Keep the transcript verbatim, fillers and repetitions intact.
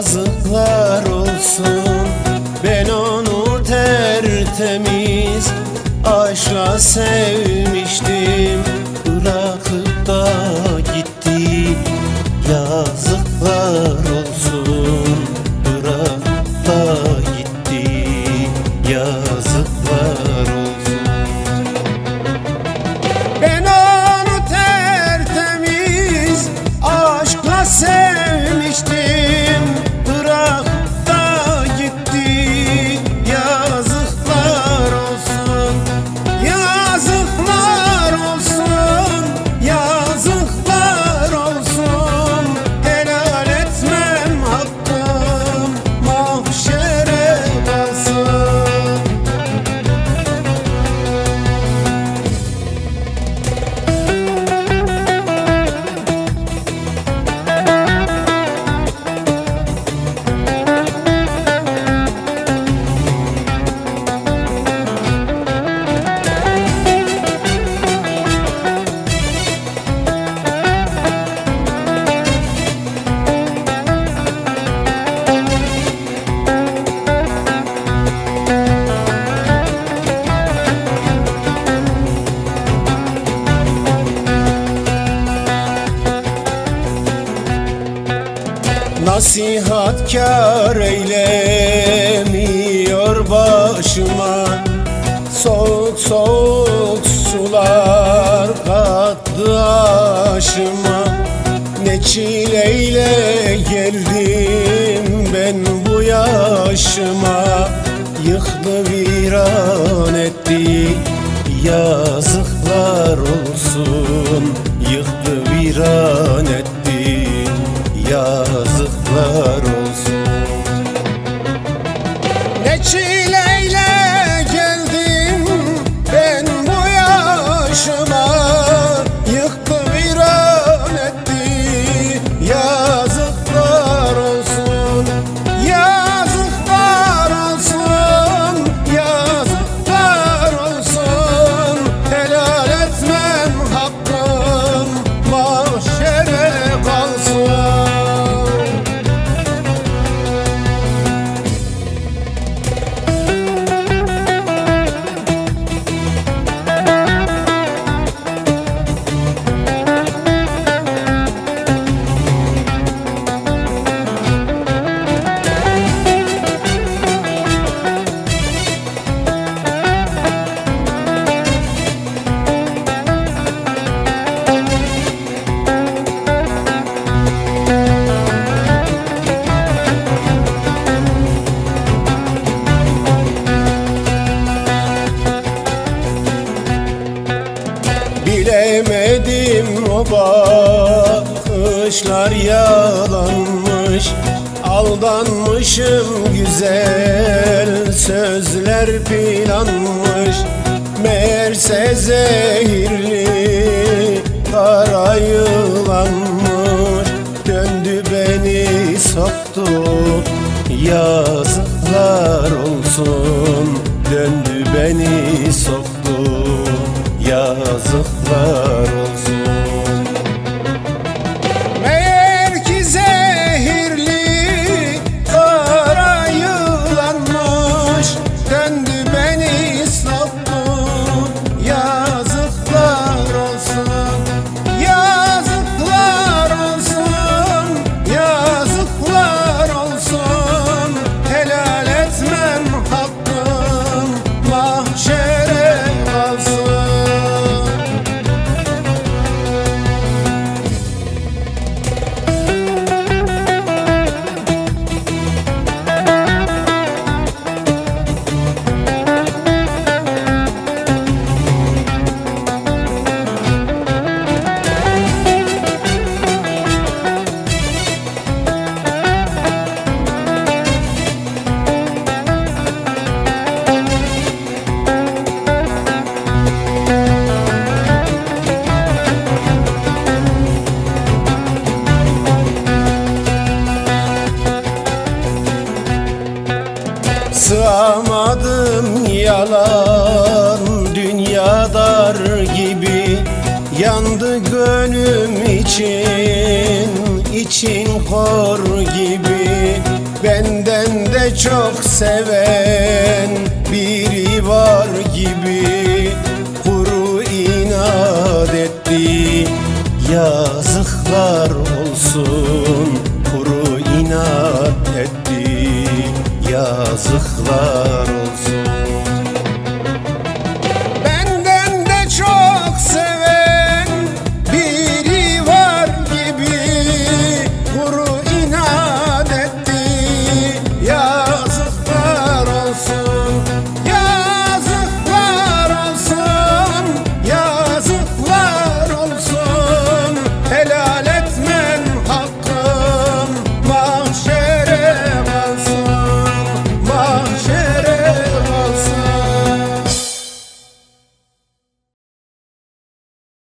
yazıklar olsun. Ben onu tertemiz aşkla sevmiştim, bırakıp da gitti. Yazıklar olsun, bırakıp da gitti. Yazıklar olsun. Ben onu tertemiz aşkla sevmiştim, bırakıp da gitti. Yazıklar olsun, yazıklar olsun, yazıklar olsun. Helal etmem hakkım, mahşere kalsın. Nasihat kâr eylemiyor başıma, soğuk soğuk sular kattı aşıma. Ne çileyle geldim ben bu yaşıma, yıktı viran etti. Yazıklar olsun, yıktı viran etti. Yazıklar olsun. Ne çileyle geldim ben bu yaşıma, yıktı viran etti. Yazıklar olsun, yazıklar olsun, yazıklar olsun. Helal etmem hakkım, mahşere kalsın. Bilemedim o bakışlar yalanmış, aldanmışım, güzel sözler planmış. Meğerse zehirli kara yılanmış, döndü beni soktu. Yazıklar olsun, döndü beni soktu. Yazıklar olsun. Meğer ki zehirli kara yılanmış, döndü beni soktu. Yazıklar olsun, yazıklar olsun, yazıklar olsun. Helal etmem hakkım, mahşere kalsın. Sığamadım yalan dünya dar gibi, yandı gönlüm için, için kor gibi. de çok seven biri var gibi kuru inat etti. Yazıklar olsun, kuru inat etti. Yazıklar